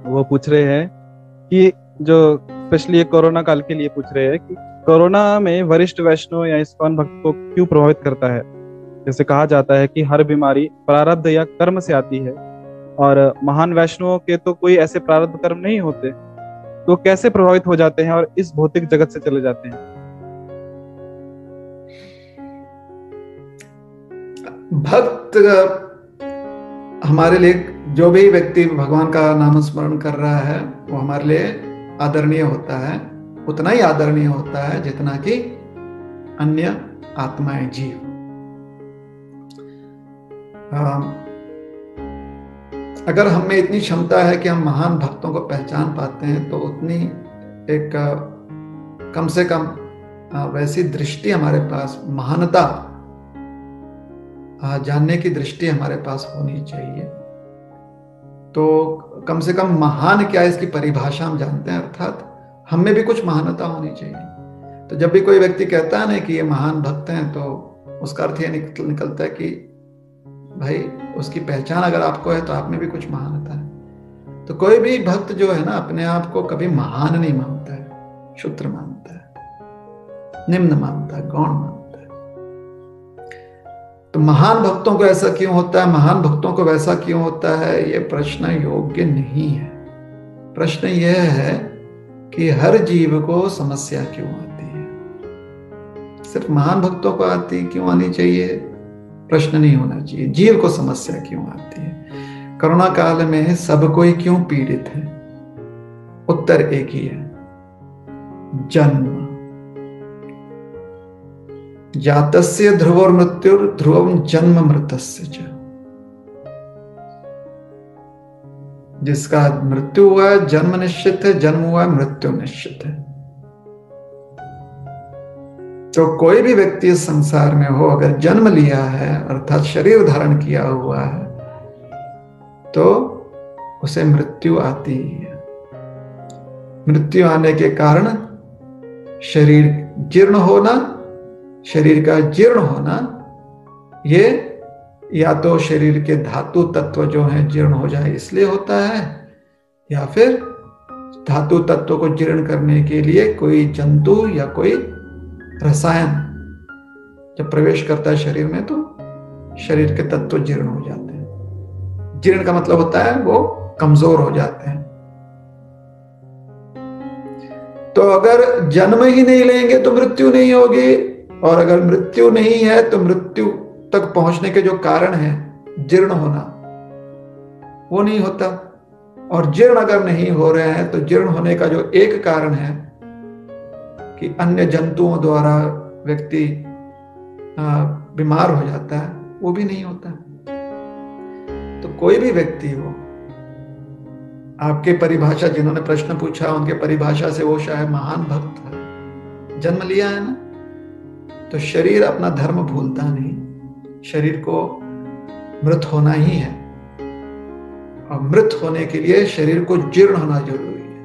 वो पूछ रहे हैं कि जो स्पेशली ये कोरोना काल के लिए पूछ रहे हैं कि कोरोना में वरिष्ठ वैष्णव या इस्कॉन भक्त को क्यों प्रभावित करता है। जैसे कहा जाता है कि हर बीमारी प्रारब्ध या कर्म से आती है, और महान वैष्णवों के तो कोई ऐसे प्रारब्ध कर्म नहीं होते, तो कैसे प्रभावित हो जाते हैं और इस भौतिक जगत से चले जाते हैं। भक्त हमारे लिए, जो भी व्यक्ति भगवान का नाम स्मरण कर रहा है वो हमारे लिए आदरणीय होता है, उतना ही आदरणीय होता है जितना कि अन्य आत्माएं, जीव। अगर हम में इतनी क्षमता है कि हम महान भक्तों को पहचान पाते हैं, तो उतनी एक कम से कम वैसी दृष्टि हमारे पास, महानता जानने की दृष्टि हमारे पास होनी चाहिए। तो कम से कम महान क्या है इसकी परिभाषा हम जानते हैं, अर्थात हम में भी कुछ महानता होनी चाहिए। तो जब भी कोई व्यक्ति कहता है ना कि ये महान भक्त हैं, तो उसका अर्थ ये निकलता है कि भाई उसकी पहचान अगर आपको है तो आप में भी कुछ महानता है। तो कोई भी भक्त जो है ना, अपने आप को कभी महान नहीं मानता है, क्षुद्र मानता है, निम्न मानता है, गौण मानता है। तो महान भक्तों को ऐसा क्यों होता है, महान भक्तों को वैसा क्यों होता है, ये प्रश्न योग्य नहीं है। प्रश्न यह है कि हर जीव को समस्या क्यों आती है, सिर्फ महान भक्तों को क्यों आनी चाहिए, प्रश्न नहीं होना चाहिए। जीव को समस्या क्यों आती है, कोरोना काल में सब कोई क्यों पीड़ित है, उत्तर एक ही है, जन्म। जातस्य ध्रुवोर मृत्युर ध्रुवम जन्म मृतस्य च। जिसका मृत्यु हुआ है जन्म निश्चित है, जन्म हुआ है मृत्यु निश्चित है। तो कोई भी व्यक्ति इस संसार में हो, अगर जन्म लिया है अर्थात शरीर धारण किया हुआ है, तो उसे मृत्यु आती है। मृत्यु आने के कारण शरीर जीर्ण होना, शरीर का जीर्ण होना, ये या तो शरीर के धातु तत्व जो हैं जीर्ण हो जाए इसलिए होता है, या फिर धातु तत्व को जीर्ण करने के लिए कोई जंतु या कोई रसायन जब प्रवेश करता है शरीर में, तो शरीर के तत्व जीर्ण हो जाते हैं। जीर्ण का मतलब होता है वो कमजोर हो जाते हैं। तो अगर जन्म ही नहीं लेंगे तो मृत्यु नहीं होगी, और अगर मृत्यु नहीं है तो मृत्यु तक पहुंचने के जो कारण है जीर्ण होना, वो नहीं होता। और जीर्ण अगर नहीं हो रहे हैं तो जीर्ण होने का जो एक कारण है कि अन्य जंतुओं द्वारा व्यक्ति बीमार हो जाता है, वो भी नहीं होता। तो कोई भी व्यक्ति हो, आपके परिभाषा, जिन्होंने प्रश्न पूछा उनके परिभाषा से वो शायद महान भक्त है, जन्म लिया है ना, तो शरीर अपना धर्म भूलता नहीं, शरीर को मृत होना ही है, और मृत होने के लिए शरीर को जीर्ण होना जरूरी है।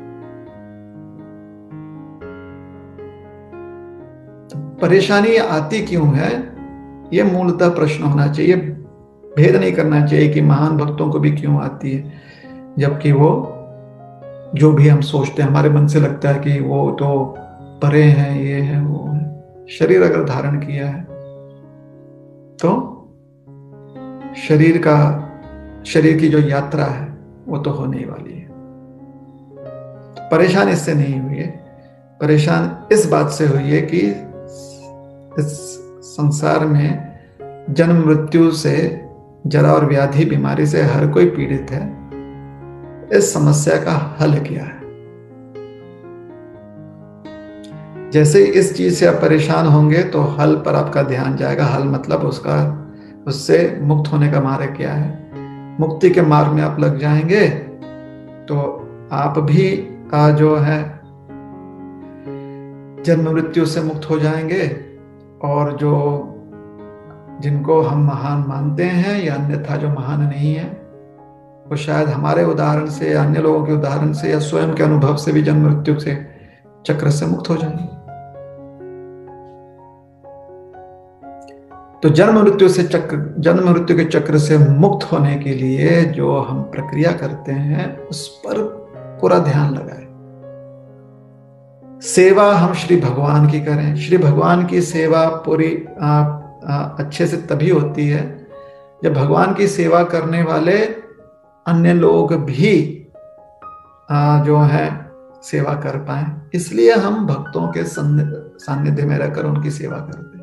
तो परेशानी आती क्यों है, यह मूलतः प्रश्न होना चाहिए। भेद नहीं करना चाहिए कि महान भक्तों को भी क्यों आती है, जबकि वो जो भी हम सोचते हैं, हमारे मन से लगता है कि वो तो परे हैं, ये है वो है। शरीर अगर धारण किया है तो शरीर की जो यात्रा है वो तो होने वाली है। परेशान इससे नहीं हुई है, परेशान इस बात से हुई है कि इस संसार में जन्म मृत्यु से, जरा और व्याधि बीमारी से हर कोई पीड़ित है। इस समस्या का हल क्या है? जैसे इस चीज से आप परेशान होंगे तो हल पर आपका ध्यान जाएगा। हल मतलब उससे मुक्त होने का मार्ग क्या है। मुक्ति के मार्ग में आप लग जाएंगे तो आप भी जो है जन्म मृत्यु से मुक्त हो जाएंगे, और जिनको हम महान मानते हैं या अन्यथा जो महान नहीं है, वो शायद हमारे उदाहरण से या अन्य लोगों के उदाहरण से या स्वयं के अनुभव से भी जन्म मृत्यु से चक्र से मुक्त हो जाएंगे। तो जन्म मृत्यु के चक्र से मुक्त होने के लिए जो हम प्रक्रिया करते हैं, उस पर पूरा ध्यान लगाए। सेवा हम श्री भगवान की करें। श्री भगवान की सेवा पूरी अच्छे से तभी होती है जब भगवान की सेवा करने वाले अन्य लोग भी जो है सेवा कर पाए। इसलिए हम भक्तों के सानिध्य में रहकर उनकी सेवा करते हैं।